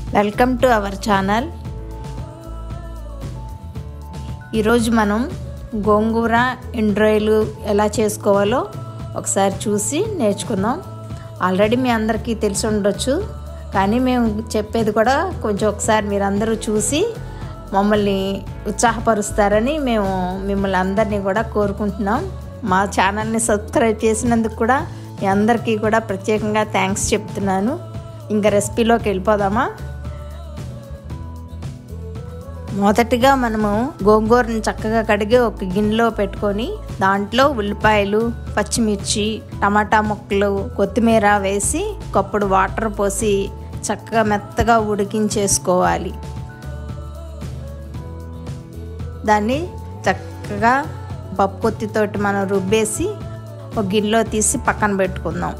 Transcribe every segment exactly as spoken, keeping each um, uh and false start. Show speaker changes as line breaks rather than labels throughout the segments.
Welcome to our channel. ఈరోజు మనం గోంగూర ఎండ్రాయిలు ఎలా చేసుకోవాలో ఒకసారి చూసి నేర్చుకుందాం. ఆల్రెడీ మీ అందరికీ తెలిసి ఉండొచ్చు, కానీ మేము చెప్పేది కూడా కొంచెం ఒకసారి మీరందరూ చూసి మమ్మల్ని ఉత్సాహపరుస్తారని మేము మిమ్మల్ని అందరినీ కూడా కోరుకుంటున్నాం. మా ఛానల్ని సబ్స్క్రైబ్ చేసినందుకు కూడా మీ అందరికీ కూడా ప్రత్యేకంగా థ్యాంక్స్ చెప్తున్నాను. ఇంకా రెసిపీలోకి వెళ్ళిపోదామా? మొదటిగా మనము గోంగూరని చక్కగా కడిగి ఒక గిన్నెలో పెట్టుకొని దాంట్లో ఉల్లిపాయలు, పచ్చిమిర్చి, టమాటా ముక్కలు, కొత్తిమీర వేసి కప్పుడు వాటర్ పోసి చక్కగా మెత్తగా ఉడికించేసుకోవాలి. దాన్ని చక్కగా పప్పు కొత్తితోటి మనం రుబ్బేసి ఒక గిన్నెలో తీసి పక్కన పెట్టుకుందాం.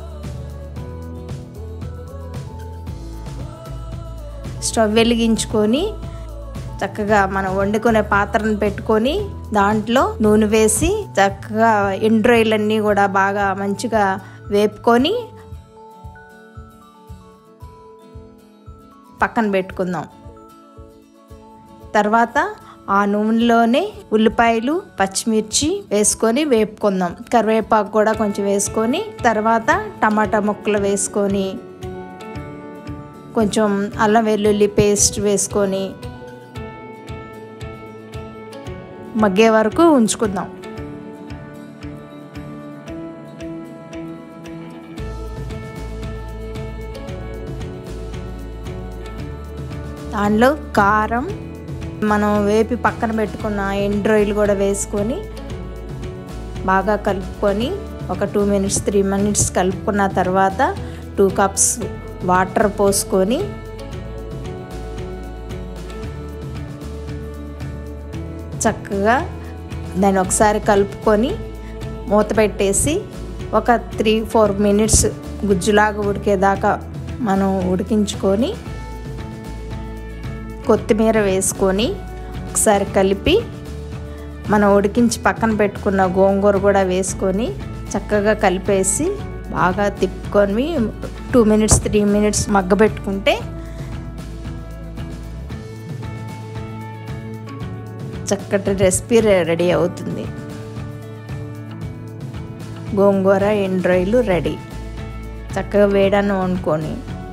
స్టవ్ వెలిగించుకొని చక్కగా మనం వండుకునే పాత్రను పెట్టుకొని దాంట్లో నూనె వేసి చక్కగా ఎండ్రాయిలన్నీ కూడా బాగా మంచిగా వేపుకొని పక్కన పెట్టుకుందాం. తర్వాత ఆ నూనెలోనే ఉల్లిపాయలు, పచ్చిమిర్చి వేసుకొని వేపుకుందాం. కరివేపాకు కూడా కొంచెం వేసుకొని తర్వాత టమాటా ముక్కలు వేసుకొని కొంచెం అల్లం వెల్లుల్లి పేస్ట్ వేసుకొని మగ్గే వరకు ఉంచుకుందాం. దానిలో కారం, మనం వేపి పక్కన పెట్టుకున్న ఎండ్రాయిలు కూడా వేసుకొని బాగా కలుపుకొని ఒక టూ మినిట్స్ త్రీ మినిట్స్ కలుపుకున్న తర్వాత టూ కప్స్ వాటర్ పోసుకొని చక్కగా దాన్ని ఒకసారి కలుపుకొని మూత పెట్టేసి ఒక త్రీ ఫోర్ మినిట్స్ గుజ్జులాగా ఉడికేదాకా మనం ఉడికించుకొని కొత్తిమీర వేసుకొని ఒకసారి కలిపి మనం ఉడికించి పక్కన పెట్టుకున్న గోంగూర కూడా వేసుకొని చక్కగా కలిపేసి బాగా తిప్పుకొని టూ మినిట్స్ త్రీ మినిట్స్ మగ్గబెట్టుకుంటే చక్కటి రెసిపీ రెడీ అవుతుంది. గోంగూర ఎండ్రాయిలు రెడీ. చక్కగా వేడన్నం వండుకొని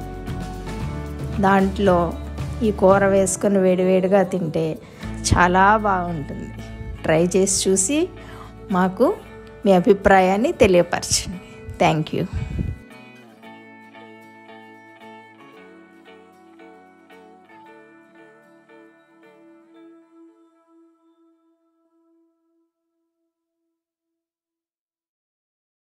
దాంట్లో ఈ కూర వేసుకొని వేడివేడిగా తింటే చాలా బాగుంటుంది. ట్రై చేసి చూసి మాకు మీ అభిప్రాయాన్ని తెలియపరచండి. Thank you.